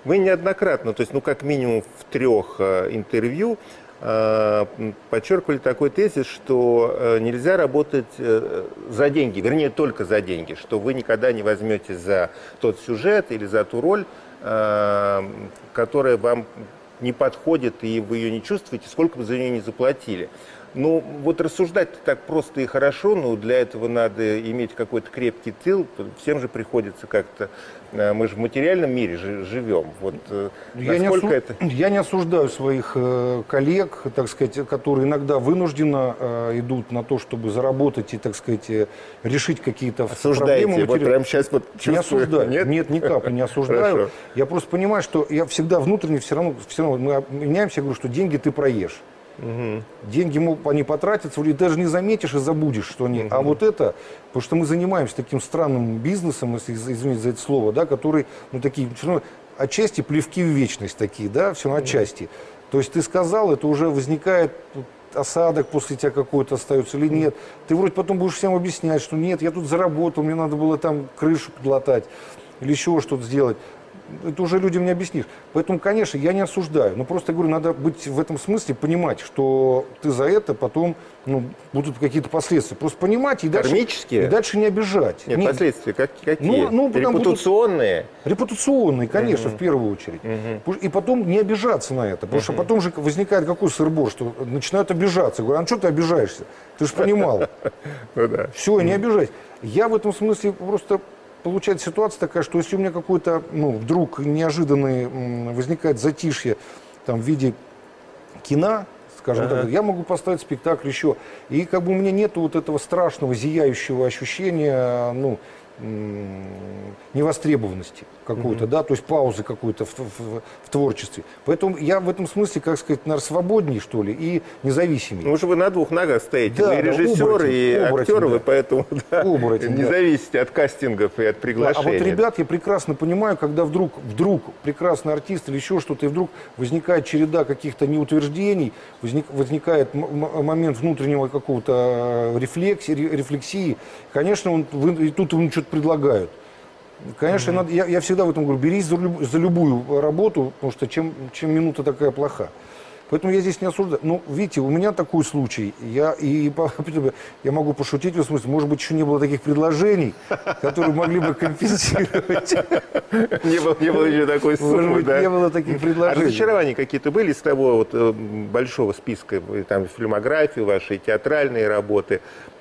Вы неоднократно, то есть, ну, как минимум в 3 интервью подчеркивали такой тезис, что нельзя работать за деньги, вернее, только за деньги, что вы никогда не возьмете за тот сюжет или за ту роль, которая вам не подходит, и вы ее не чувствуете, сколько бы за нее не заплатили. Ну, вот рассуждать так просто и хорошо, но для этого надо иметь какой-то крепкий тыл. Всем же приходится как-то... Мы же в материальном мире живем. Вот, я не осуждаю своих коллег, так сказать, которые иногда вынужденно идут на то, чтобы заработать и, так сказать, решить какие-то проблемы. Вот прямо сейчас вот чувствую. Не осуждаю. Нет, ни капли не осуждаю. Хорошо. Я просто понимаю, что я всегда внутренне все равно мы меняемся, я говорю, что деньги ты проешь. Деньги они потратятся, и даже не заметишь и забудешь, что они. А вот это, потому что мы занимаемся таким странным бизнесом, если извините за это слово, да, который, ну, такие, все равно, отчасти плевки в вечность такие, да, все равно отчасти. То есть ты сказал, это уже возникает осадок после тебя какой-то остается или нет. Ты вроде потом будешь всем объяснять, что нет, я тут заработал, мне надо было там крышу подлатать или еще что-то сделать. Это уже людям не объяснишь. Поэтому, конечно, я не осуждаю. Но просто говорю, надо быть в этом смысле, понимать, что ты за это потом, ну, будут какие-то последствия. Просто понимать и дальше не обижать. Нет, последствия какие? Репутационные? Репутационные, конечно, в первую очередь. И потом не обижаться на это. Потому что потом же возникает какой сыр-бор, что начинают обижаться. Говорю, а что ты обижаешься? Ты же понимал. Все, не обижайся. Я в этом смысле просто... Получается ситуация такая, что если у меня какой-то, ну, вдруг неожиданный возникает затишье там, в виде кино, скажем так, я могу поставить спектакль еще. И как бы у меня нет вот этого страшного, зияющего ощущения, ну, невостребованности какой-то, да, то есть паузы какой-то в творчестве. Поэтому я в этом смысле, как сказать, наверное, свободней, что ли, и независимее. Ну, уже вы на 2 ногах стоите, вы и режиссер, и актер, вы поэтому не зависите от кастингов и от приглашений. А вот ребят я прекрасно понимаю, когда вдруг прекрасный артист или еще что-то, и вдруг возникает череда каких-то неутверждений, возникает момент внутреннего какого-то рефлексии, конечно, и тут ему что-то предлагают. Конечно, я всегда в этом говорю, берись за любую работу, потому что чем минута такая плоха. Поэтому я здесь не осуждаю. Ну, видите, у меня такой случай. Я могу пошутить в этом смысле. Может быть, еще не было таких предложений, которые могли бы компенсировать. Не было еще такой суммы, да? Не было таких предложений. А разочарования какие-то были с того вот большого списка, там, фильмографии вашей, театральные работы,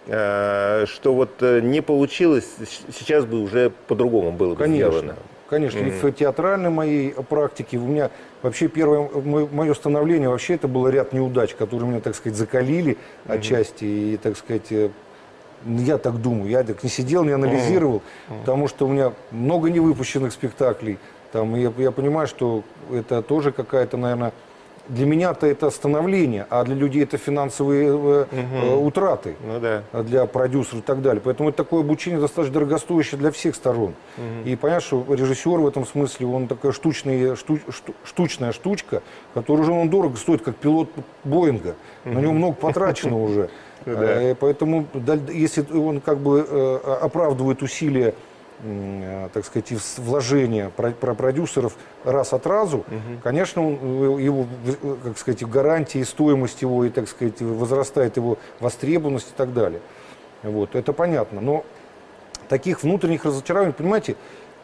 что вот не получилось, сейчас бы уже по-другому было бы сделано? Конечно, и в театральной моей практике у меня вообще первое мое становление, вообще это был ряд неудач, которые меня, так сказать, закалили отчасти, и, так сказать, я так думаю, я так не сидел, не анализировал, потому что у меня много невыпущенных спектаклей, там, и я понимаю, что это тоже какая-то, наверное, для меня-то это становление, а для людей это финансовые утраты, для продюсеров и так далее. Поэтому это такое обучение достаточно дорогостоящее для всех сторон. И понятно, что режиссер в этом смысле, он такая штучная штучка, которая уже дорого стоит, как пилот Боинга. На него много потрачено уже. Поэтому, если он как бы оправдывает усилия, так сказать, вложения продюсеров раз от разу, конечно, его, как сказать, гарантии, стоимость его, и, так сказать, возрастает его востребованность и так далее. Вот, это понятно. Но таких внутренних разочарований, понимаете,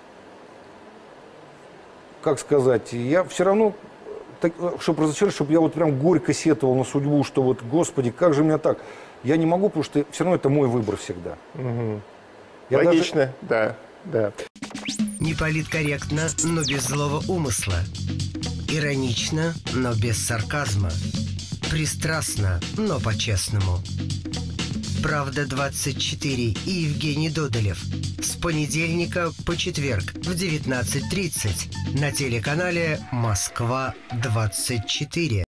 как сказать, я все равно, чтобы разочаровать, чтобы я вот прям горько сетовал на судьбу, что вот, Господи, как же меня так? Я не могу, потому что все равно это мой выбор всегда. Логично, да. Не политкорректно, но без злого умысла. Иронично, но без сарказма. Пристрастно, но по-честному. «Правда-24» и Евгений Додолев. С понедельника по четверг в 19:30 на телеканале «Москва-24».